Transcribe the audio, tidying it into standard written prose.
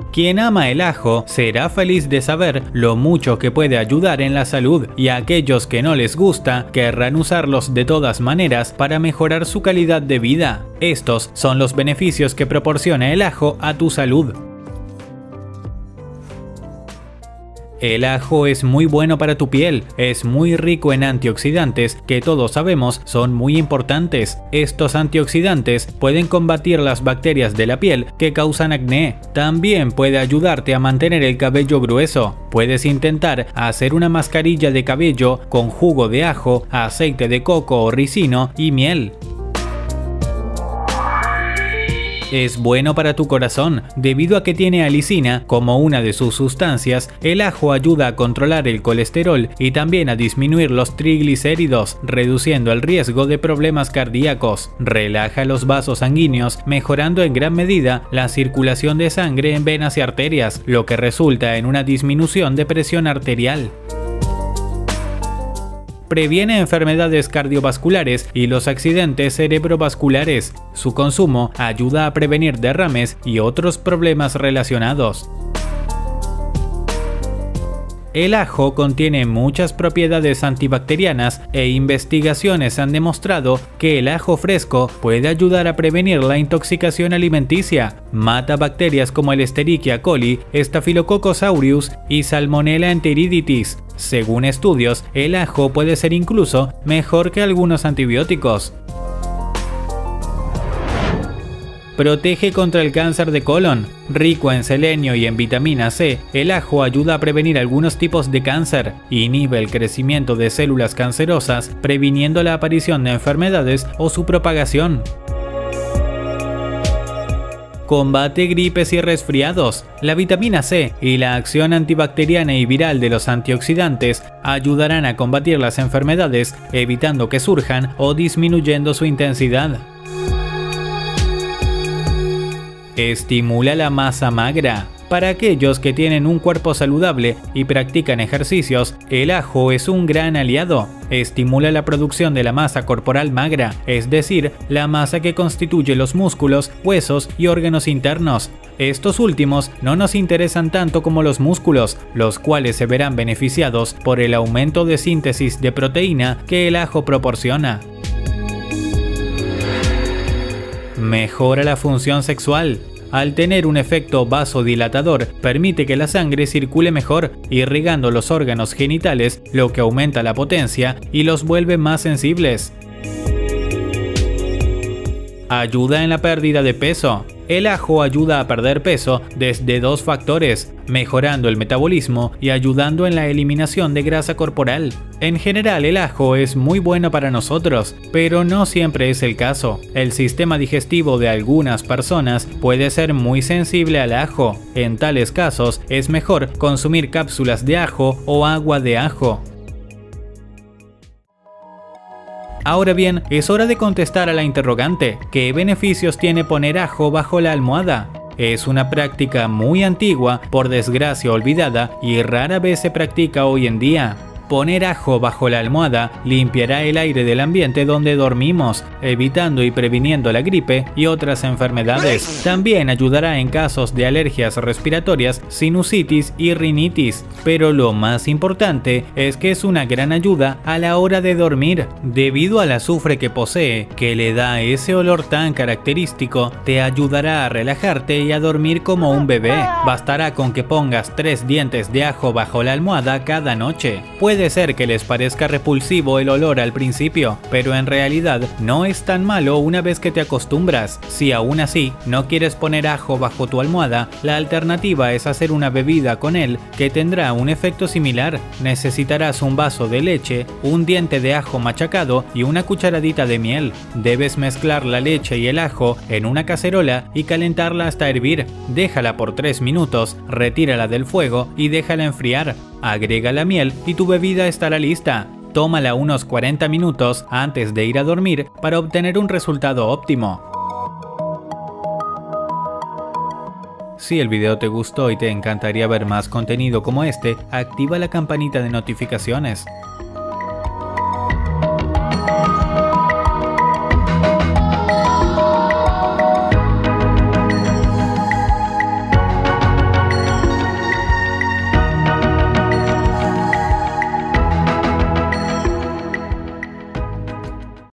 Quien ama el ajo será feliz de saber lo mucho que puede ayudar en la salud, y a aquellos que no les gusta querrán usarlos de todas maneras para mejorar su calidad de vida. Estos son los beneficios que proporciona el ajo a tu salud. El ajo es muy bueno para tu piel, es muy rico en antioxidantes que todos sabemos son muy importantes. Estos antioxidantes pueden combatir las bacterias de la piel que causan acné. También puede ayudarte a mantener el cabello grueso. Puedes intentar hacer una mascarilla de cabello con jugo de ajo, aceite de coco o ricino y miel. Es bueno para tu corazón, debido a que tiene alicina como una de sus sustancias. El ajo ayuda a controlar el colesterol y también a disminuir los triglicéridos, reduciendo el riesgo de problemas cardíacos. Relaja los vasos sanguíneos, mejorando en gran medida la circulación de sangre en venas y arterias, lo que resulta en una disminución de presión arterial. Previene enfermedades cardiovasculares y los accidentes cerebrovasculares. Su consumo ayuda a prevenir derrames y otros problemas relacionados. El ajo contiene muchas propiedades antibacterianas e investigaciones han demostrado que el ajo fresco puede ayudar a prevenir la intoxicación alimenticia. Mata bacterias como el Escherichia coli, Staphylococcus aureus y Salmonella enteriditis. Según estudios, el ajo puede ser incluso mejor que algunos antibióticos. Protege contra el cáncer de colon. Rico en selenio y en vitamina C, el ajo ayuda a prevenir algunos tipos de cáncer. Inhibe el crecimiento de células cancerosas, previniendo la aparición de enfermedades o su propagación. Combate gripes y resfriados. La vitamina C y la acción antibacteriana y viral de los antioxidantes ayudarán a combatir las enfermedades, evitando que surjan o disminuyendo su intensidad. Estimula la masa magra. Para aquellos que tienen un cuerpo saludable y practican ejercicios, el ajo es un gran aliado. Estimula la producción de la masa corporal magra, es decir, la masa que constituye los músculos, huesos y órganos internos. Estos últimos no nos interesan tanto como los músculos, los cuales se verán beneficiados por el aumento de síntesis de proteína que el ajo proporciona. Mejora la función sexual. Al tener un efecto vasodilatador, permite que la sangre circule mejor, irrigando los órganos genitales, lo que aumenta la potencia y los vuelve más sensibles. Ayuda en la pérdida de peso. El ajo ayuda a perder peso desde dos factores, mejorando el metabolismo y ayudando en la eliminación de grasa corporal. En general, el ajo es muy bueno para nosotros, pero no siempre es el caso. El sistema digestivo de algunas personas puede ser muy sensible al ajo. En tales casos, es mejor consumir cápsulas de ajo o agua de ajo. Ahora bien, es hora de contestar a la interrogante: ¿qué beneficios tiene poner ajo bajo la almohada? Es una práctica muy antigua, por desgracia olvidada, y rara vez se practica hoy en día. Poner ajo bajo la almohada limpiará el aire del ambiente donde dormimos, evitando y previniendo la gripe y otras enfermedades. También ayudará en casos de alergias respiratorias, sinusitis y rinitis. Pero lo más importante es que es una gran ayuda a la hora de dormir. Debido al azufre que posee, que le da ese olor tan característico, te ayudará a relajarte y a dormir como un bebé. Bastará con que pongas 3 dientes de ajo bajo la almohada cada noche. Puede ser que les parezca repulsivo el olor al principio, pero en realidad no es tan malo una vez que te acostumbras. Si aún así no quieres poner ajo bajo tu almohada, la alternativa es hacer una bebida con él que tendrá un efecto similar. Necesitarás un vaso de leche, un diente de ajo machacado y una cucharadita de miel. Debes mezclar la leche y el ajo en una cacerola y calentarla hasta hervir. Déjala por 3 minutos, retírala del fuego y déjala enfriar. Agrega la miel y tu bebida estará lista. Tómala unos 40 minutos antes de ir a dormir para obtener un resultado óptimo. Si el video te gustó y te encantaría ver más contenido como este, activa la campanita de notificaciones.